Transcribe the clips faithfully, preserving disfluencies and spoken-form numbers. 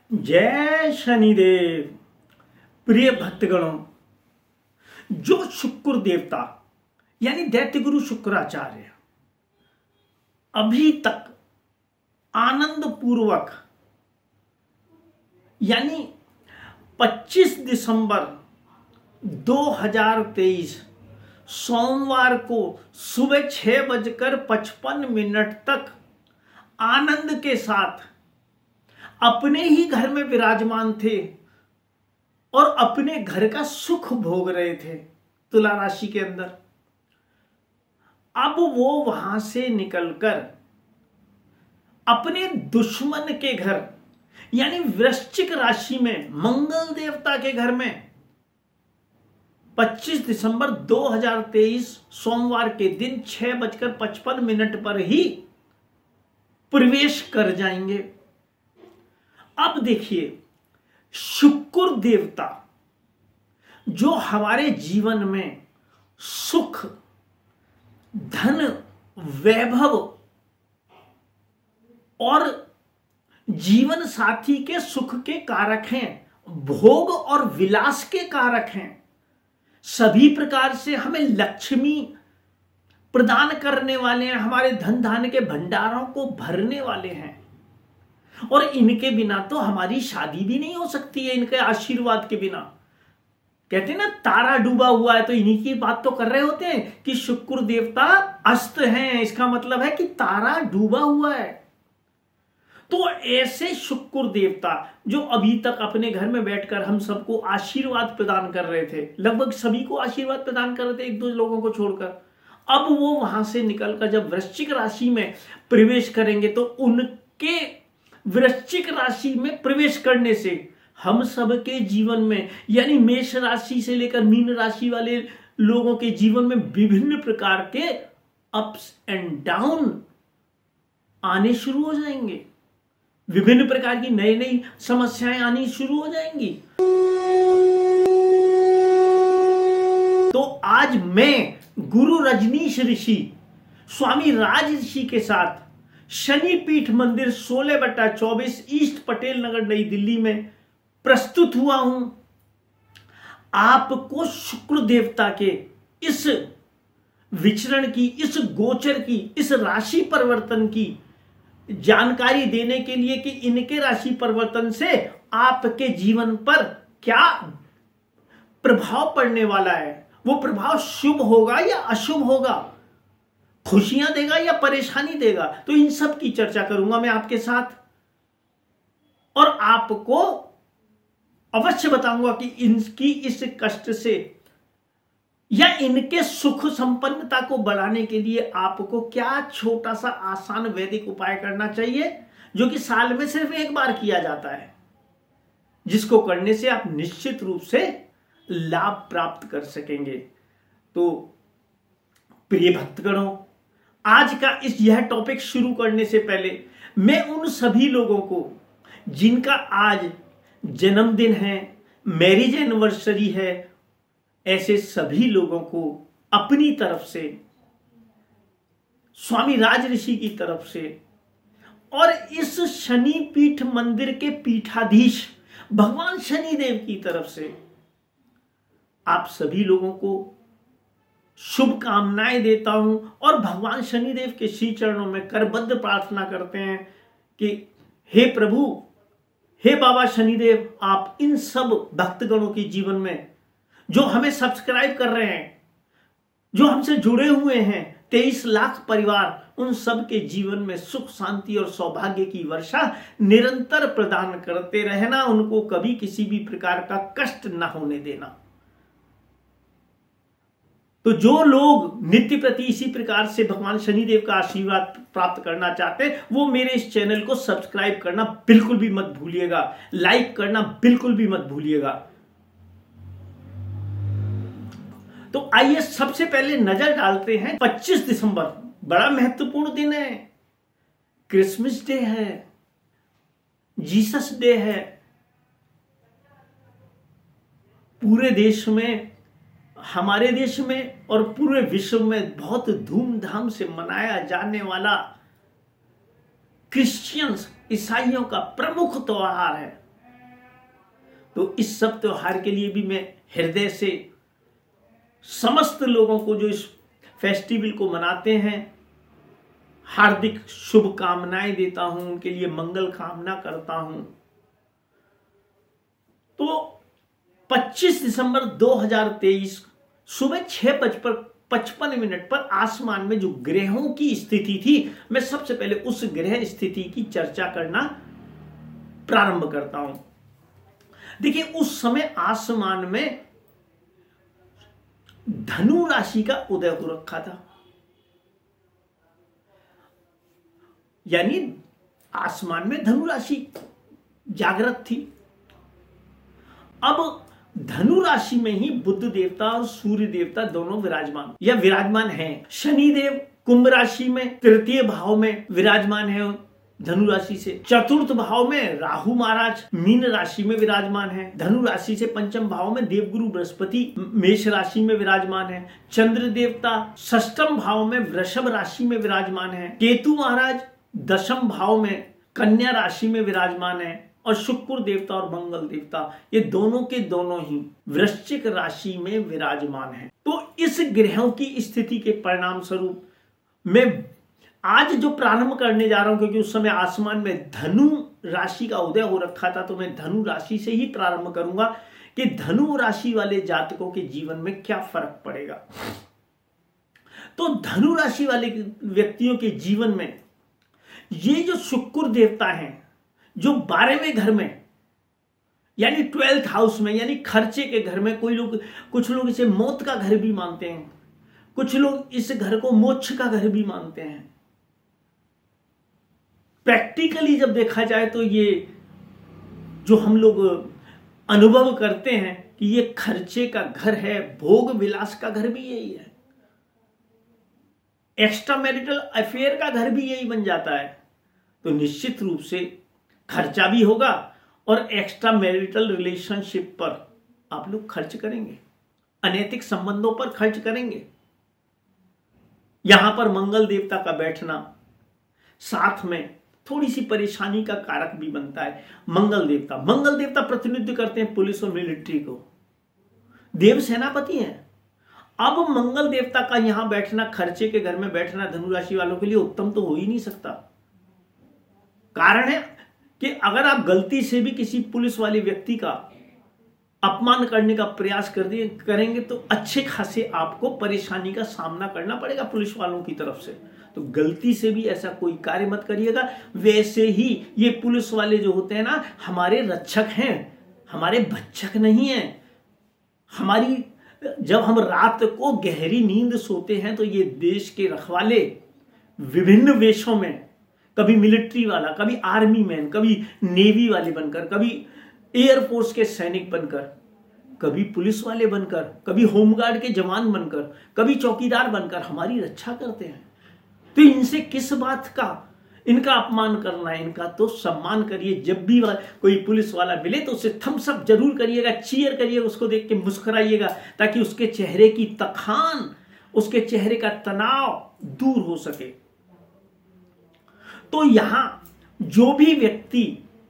जय शनिदेव। प्रिय भक्तगणों, जो शुक्र देवता यानी दैत्य गुरु शुक्राचार्य अभी तक आनंद पूर्वक यानी पच्चीस दिसंबर दो हज़ार तेईस सोमवार को सुबह छह बजकर पचपन मिनट तक आनंद के साथ अपने ही घर में विराजमान थे और अपने घर का सुख भोग रहे थे तुला राशि के अंदर। अब वो वहां से निकलकर अपने दुश्मन के घर यानी वृश्चिक राशि में मंगल देवता के घर में पच्चीस दिसंबर दो हज़ार तेईस सोमवार के दिन छह बजकर पचपन मिनट पर ही प्रवेश कर जाएंगे। अब देखिए, शुक्र देवता जो हमारे जीवन में सुख, धन, वैभव और जीवन साथी के सुख के कारक हैं, भोग और विलास के कारक हैं, सभी प्रकार से हमें लक्ष्मी प्रदान करने वाले हैं, हमारे धन धान्य के भंडारों को भरने वाले हैं। और इनके बिना तो हमारी शादी भी नहीं हो सकती है, इनके आशीर्वाद के बिना। कहते हैं ना, तारा डूबा हुआ है तो इन्हीं की बात तो कर रहे होते हैं कि शुक्र देवता अस्त हैं, इसका मतलब है कि तारा डूबा हुआ है। तो ऐसे शुक्र देवता जो अभी तक अपने घर में बैठकर हम सबको आशीर्वाद प्रदान कर रहे थे, लगभग सभी को आशीर्वाद प्रदान कर रहे थे एक दो लोगों को छोड़कर, अब वो वहां से निकलकर जब वृश्चिक राशि में प्रवेश करेंगे तो उनके वृश्चिक राशि में प्रवेश करने से हम सब के जीवन में यानी मेष राशि से लेकर मीन राशि वाले लोगों के जीवन में विभिन्न प्रकार के अप्स एंड डाउन आने शुरू हो जाएंगे, विभिन्न प्रकार की नई नई समस्याएं आनी शुरू हो जाएंगी। तो आज मैं गुरु रजनीश ऋषि स्वामी राज ऋषि के साथ शनि पीठ मंदिर सोलह बटा चौबीस ईस्ट पटेल नगर नई दिल्ली में प्रस्तुत हुआ हूं। आपको शुक्र देवता के इस विचरण की, इस गोचर की, इस राशि परिवर्तन की जानकारी देने के लिए कि इनके राशि परिवर्तन से आपके जीवन पर क्या प्रभाव पड़ने वाला है, वो प्रभाव शुभ होगा या अशुभ होगा, खुशियां देगा या परेशानी देगा। तो इन सब की चर्चा करूंगा मैं आपके साथ और आपको अवश्य बताऊंगा कि इनकी इस कष्ट से या इनके सुख संपन्नता को बढ़ाने के लिए आपको क्या छोटा सा आसान वैदिक उपाय करना चाहिए, जो कि साल में सिर्फ एक बार किया जाता है, जिसको करने से आप निश्चित रूप से लाभ प्राप्त कर सकेंगे। तो प्रिय भक्तगणों, आज का इस यह टॉपिक शुरू करने से पहले मैं उन सभी लोगों को जिनका आज जन्मदिन है, मैरिज एनिवर्सरी है, ऐसे सभी लोगों को अपनी तरफ से, स्वामी राज ऋषि की तरफ से और इस शनि पीठ मंदिर के पीठाधीश भगवान शनिदेव की तरफ से आप सभी लोगों को शुभकामनाएं देता हूं और भगवान शनिदेव के श्री चरणों में करबद्ध प्रार्थना करते हैं कि हे प्रभु, हे बाबा शनिदेव, आप इन सब भक्तगणों के जीवन में जो हमें सब्सक्राइब कर रहे हैं, जो हमसे जुड़े हुए हैं, तेईस लाख परिवार, उन सब के जीवन में सुख, शांति और सौभाग्य की वर्षा निरंतर प्रदान करते रहना, उनको कभी किसी भी प्रकार का कष्ट न होने देना। तो जो लोग नित्य प्रति इसी प्रकार से भगवान शनिदेव का आशीर्वाद प्राप्त करना चाहते हैं, वो मेरे इस चैनल को सब्सक्राइब करना बिल्कुल भी मत भूलिएगा, लाइक करना बिल्कुल भी मत भूलिएगा। तो आइए सबसे पहले नजर डालते हैं पच्चीस दिसंबर, बड़ा महत्वपूर्ण दिन है, क्रिसमस डे है, जीसस डे है। पूरे देश में, हमारे देश में और पूरे विश्व में बहुत धूमधाम से मनाया जाने वाला क्रिश्चियंस, ईसाइयों का प्रमुख त्योहार है तो इस सब त्योहार के लिए भी मैं हृदय से समस्त लोगों को जो इस फेस्टिवल को मनाते हैं हार्दिक शुभकामनाएं देता हूं, उनके लिए मंगल कामना करता हूं। तो पच्चीस दिसंबर दो हज़ार तेईस सुबह छह बजकर पचपन मिनट पर आसमान में जो ग्रहों की स्थिति थी, मैं सबसे पहले उस ग्रह स्थिति की चर्चा करना प्रारंभ करता हूं। देखिए, उस समय आसमान में धनु राशि का उदय हो रखा था, यानी आसमान में धनु राशि जागृत थी। अब धनु राशि में ही बुध देवता और सूर्य देवता दोनों विराजमान या विराजमान हैं। शनि देव कुंभ राशि में तृतीय भाव में विराजमान है धनु राशि से। चतुर्थ भाव में राहु महाराज मीन राशि में विराजमान है। धनु राशि से पंचम भाव में देवगुरु बृहस्पति मेष राशि में विराजमान है। चंद्र देवता षष्टम भाव में वृषभ राशि में विराजमान है। केतु महाराज दशम भाव में कन्या राशि में विराजमान है। और शुक्र देवता और मंगल देवता ये दोनों के दोनों ही वृश्चिक राशि में विराजमान हैं। तो इस ग्रहों की स्थिति के परिणाम स्वरूप मैं आज जो प्रारंभ करने जा रहा हूं, क्योंकि उस समय आसमान में धनु राशि का उदय हो रखा था, तो मैं धनु राशि से ही प्रारंभ करूंगा कि धनु राशि वाले जातकों के जीवन में क्या फर्क पड़ेगा। तो धनु राशि वाले व्यक्तियों के जीवन में ये जो शुक्र देवता हैं, जो बारहवें घर में यानी ट्वेल्थ हाउस में यानी खर्चे के घर में, कोई लोग कुछ लोग इसे मौत का घर भी मानते हैं, कुछ लोग इस घर को मोक्ष का घर भी मानते हैं। प्रैक्टिकली जब देखा जाए तो ये जो हम लोग अनुभव करते हैं कि ये खर्चे का घर है, भोग विलास का घर भी यही है, एक्स्ट्रा मैरिटल अफेयर का घर भी यही बन जाता है। तो निश्चित रूप से खर्चा भी होगा और एक्स्ट्रा मैरिटल रिलेशनशिप पर आप लोग खर्च करेंगे, अनैतिक संबंधों पर खर्च करेंगे। यहां पर मंगल देवता का बैठना साथ में थोड़ी सी परेशानी का कारक भी बनता है। मंगल देवता मंगल देवता प्रतिनिधित्व करते हैं पुलिस और मिलिट्री को, देव सेनापति हैं। अब मंगल देवता का यहां बैठना, खर्चे के घर में बैठना धनु राशि वालों के लिए उत्तम तो हो ही नहीं सकता। कारण है कि अगर आप गलती से भी किसी पुलिस वाले व्यक्ति का अपमान करने का प्रयास कर दिए करेंगे तो अच्छे खासे आपको परेशानी का सामना करना पड़ेगा पुलिस वालों की तरफ से। तो गलती से भी ऐसा कोई कार्य मत करिएगा। वैसे ही ये पुलिस वाले जो होते हैं ना, हमारे रक्षक हैं, हमारे भक्षक नहीं हैं। हमारी जब हम रात को गहरी नींद सोते हैं तो ये देश के रखवाले विभिन्न वेशों में, कभी मिलिट्री वाला, कभी आर्मी मैन, कभी नेवी वाले बनकर, कभी एयरफोर्स के सैनिक बनकर, कभी पुलिस वाले बनकर, कभी होमगार्ड के जवान बनकर, कभी चौकीदार बनकर हमारी रक्षा करते हैं। तो इनसे किस बात का इनका अपमान करना है? इनका तो सम्मान करिए। जब भी कोई पुलिस वाला मिले तो उसे थम्स अप जरूर करिएगा, चीयर करिएगा, उसको देख के मुस्कुराइएगा, ताकि उसके चेहरे की तखान, उसके चेहरे का तनाव दूर हो सके। तो यहां जो भी व्यक्ति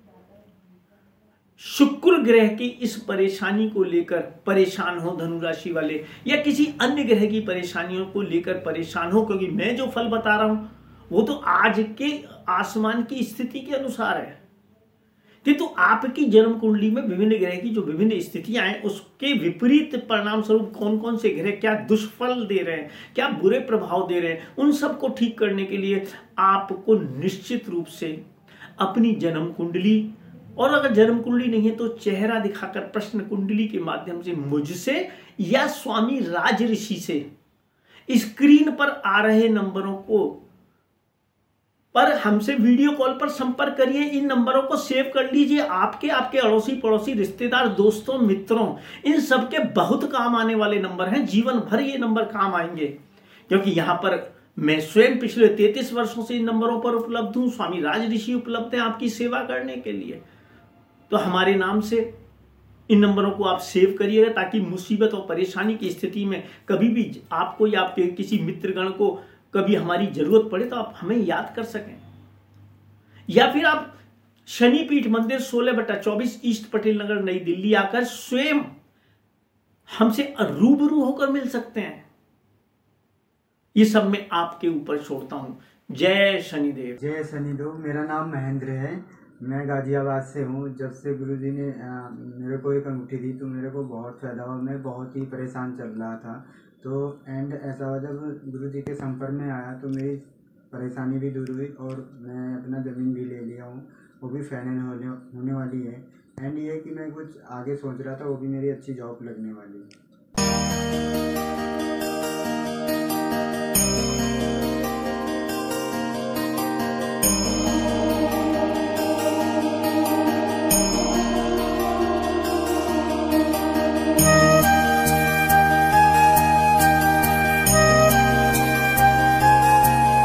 शुक्र ग्रह की इस परेशानी को लेकर परेशान हो, धनु राशि वाले, या किसी अन्य ग्रह की परेशानियों को लेकर परेशान हो, क्योंकि मैं जो फल बता रहा हूं वो तो आज के आसमान की स्थिति के अनुसार है, किंतु आपकी जन्म कुंडली में विभिन्न ग्रह की जो विभिन्न स्थितियां हैं उसके विपरीत परिणाम स्वरूप कौन कौन से ग्रह क्या दुष्फल दे रहे हैं, क्या बुरे प्रभाव दे रहे हैं, उन सब को ठीक करने के लिए आपको निश्चित रूप से अपनी जन्म कुंडली, और अगर जन्म कुंडली नहीं है तो चेहरा दिखाकर प्रश्न कुंडली के माध्यम से मुझसे या स्वामी राज ऋषि से स्क्रीन पर आ रहे नंबरों को पर हमसे वीडियो कॉल पर संपर्क करिए। इन नंबरों को सेव कर लीजिए। आपके आपके अड़ोसी पड़ोसी रिश्तेदार दोस्तों मित्रों इन सबके बहुत काम आने वाले नंबर हैं। जीवन भर ये नंबर काम आएंगे, क्योंकि यहां पर मैं स्वयं पिछले तैंतीस वर्षों से इन नंबरों पर उपलब्ध हूं। स्वामी राज ऋषि उपलब्ध हैं आपकी सेवा करने के लिए। तो हमारे नाम से इन नंबरों को आप सेव करिएगा, ताकि मुसीबत और परेशानी की स्थिति में कभी भी आपको या आपके किसी मित्रगण को कभी हमारी जरूरत पड़े तो आप हमें याद कर सकें। या फिर आप शनिपीठ मंदिर सोलह बटा चौबीस ईस्ट पटेल नगर नई दिल्ली आकर स्वयं हमसे रूबरू होकर मिल सकते हैं। ये सब मैं आपके ऊपर छोड़ता हूं। जय शनिदेव। जय शनिदेव। मेरा नाम महेंद्र है, मैं गाजियाबाद से हूँ। जब से गुरुजी ने आ, मेरे को एक अंगूठी दी तो मेरे को बहुत फ़ायदा हुआ। मैं बहुत ही परेशान चल रहा था, तो एंड ऐसा हुआ जब गुरुजी के संपर्क में आया तो मेरी परेशानी भी दूर हुई और मैं अपना ज़मीन भी ले लिया हूँ, वो भी फाइनल होने होने वाली है। एंड ये कि मैं कुछ आगे सोच रहा था, वो भी मेरी अच्छी जॉब लगने वाली है।